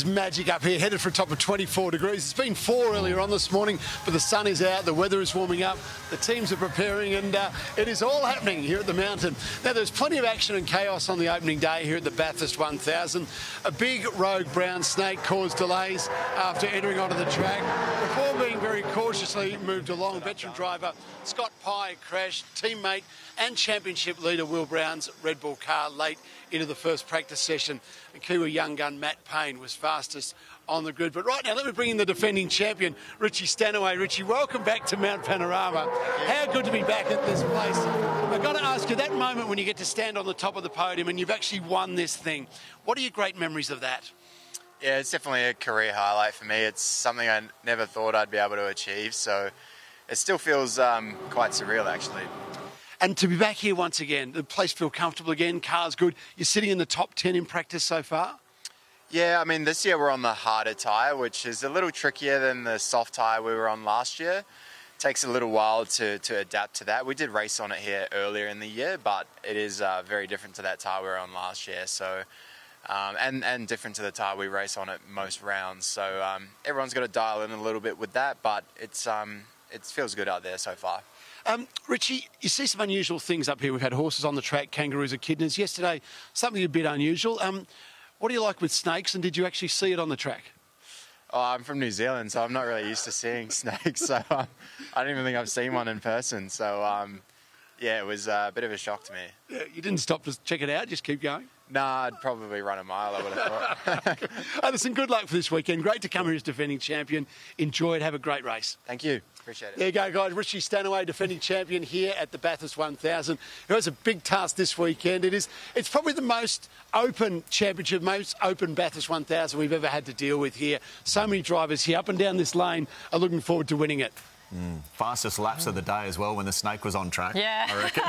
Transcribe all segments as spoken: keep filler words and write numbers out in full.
It's magic up here, headed for a top of twenty-four degrees. It's been four earlier on this morning, but the sun is out, the weather is warming up, the teams are preparing, and uh, it is all happening here at the mountain. Now, there's plenty of action and chaos on the opening day here at the Bathurst one thousand. A big rogue brown snake caused delays after entering onto the track. Before being very cautiously moved along, veteran driver Scott Pye crashed. Teammate and championship leader Will Brown's Red Bull car late into the first practice session. And Kiwi young gun Matt Payne was fastest on the grid. But right now, let me bring in the defending champion, Richie Stanaway. Richie, welcome back to Mount Panorama. How good to be back at this place. I've got to ask you, that moment when you get to stand on the top of the podium and you've actually won this thing, what are your great memories of that? Yeah, it's definitely a career highlight for me. It's something I never thought I'd be able to achieve, so it still feels um, quite surreal, actually. And to be back here once again, the place feel comfortable again, car's good. You're sitting in the top ten in practice so far? Yeah, I mean, this year we're on the harder tyre, which is a little trickier than the soft tyre we were on last year. It takes a little while to, to adapt to that. We did race on it here earlier in the year, but it is uh, very different to that tyre we were on last year. So, um, and, and different to the tyre we race on at most rounds. So um, everyone's got to dial in a little bit with that, but it's um, it feels good out there so far. Um, Richie, you see some unusual things up here. We've had horses on the track, kangaroos, echidnas. Yesterday, something a bit unusual. Um, what do you like with snakes, and did you actually see it on the track? Oh, I'm from New Zealand, so I'm not really used to seeing snakes. So um, I don't even think I've seen one in person. So, um, yeah, it was uh, a bit of a shock to me. Yeah, you didn't stop to check it out, just keep going? Nah, I'd probably run a mile, I would have thought. Oh, listen, good luck for this weekend. Great to come here as defending champion. Enjoy it. Have a great race. Thank you. Appreciate it. There you go, guys. Richie Stanaway, defending champion here at the Bathurst one thousand. It was a big task this weekend. It is, it's probably the most open championship, most open Bathurst one thousand we've ever had to deal with here. So many drivers here up and down this lane are looking forward to winning it. Mm. Fastest laps of the day as well when the snake was on track. Yeah. I reckon.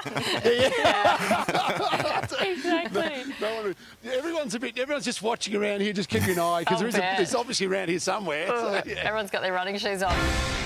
yeah. Exactly. No one, everyone's a bit. Everyone's just watching around here. Just keeping an eye because Oh, there is a, there's obviously around here somewhere. So, yeah. Everyone's got their running shoes on.